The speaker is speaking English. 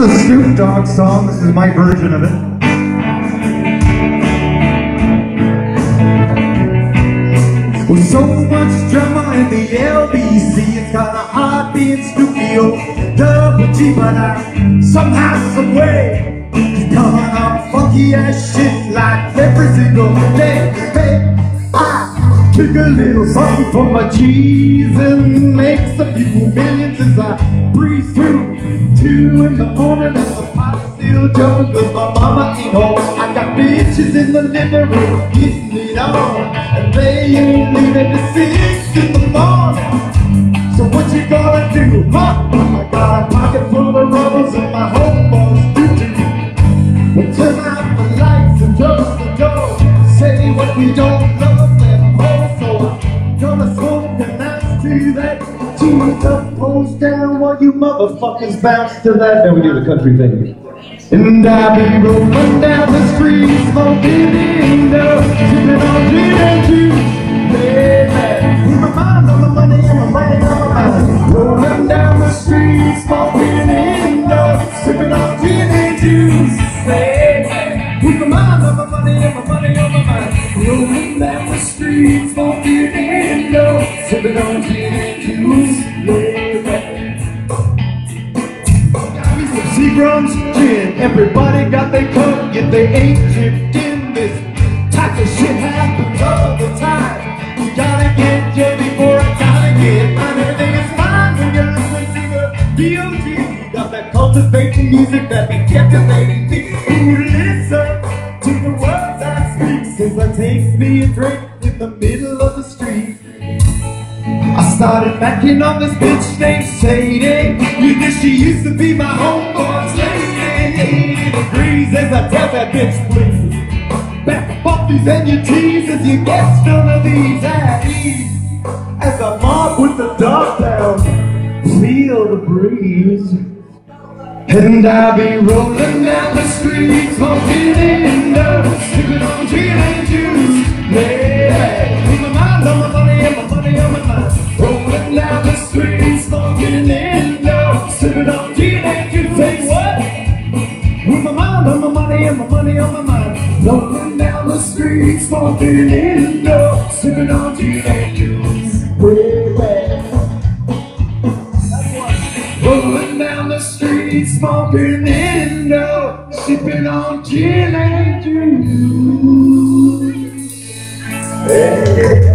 is a Snoop Dogg song. This is my version of it. With so much drama in the LBC, it's kinda hard being Snoopy old Double G, but I somehow, someway, keep coming up funky ass shit like every single day. Hey, I kick a little something for my G's and make some people millions as I breeze through 2 in the morning and the pot still jumping cause my mama ain't home. I got bitches in the living room getting it on, and they ain't leaving till 6 in the morning. So what you gonna do, huh? I got a pocket full of rubbers and my homeboys do. We'll turn out the lights and close the door, say what we don't love and also I'm gonna smoke the nice to that. Cheese up, pose down while you motherfuckers bounce to that. Then we do the country thing. And I be rolling down the street, smoking Indo, sipping on gin and juice, baby. With my mind on the money and my mind on my mind. Rolling down the street, smoking Indo, sipping on gin and juice, baby. With my mind on my money and my money on my mind. Rolling down the street, smoking Indo, sipping on gin and juice, baby. Seagram's gin, everybody got their cup, yet they ain't dipped in. This type of shit happens all the time. You gotta get you before I gotta get mine. Everything is fine when you're listening to the D.O.G. You got that cultivating music that be captivating me. Who listen to the words I speak, since I takes me a drink in the middle of the street. I started backing on this bitch named Sadie. You know she used to be my homeboy's lady. 80 degrees as I tell that bitch please. Back off these and you tease as you get none of these at ease. As I mark with the dog down, feel the breeze. And I'll be rolling down the street, smoking Indo, sipping on gin and juice, yeah. With my mind on my money and my money on my mind. Rolling down the street, smoking Indo, sipping on gin and juice. Say what? With my mind on my money and my money on my mind. Rolling down the street, smoking Indo, sipping on gin and juice, yeah. Rolling down the street, smoking Indo, sipping on gin and juice. Hey.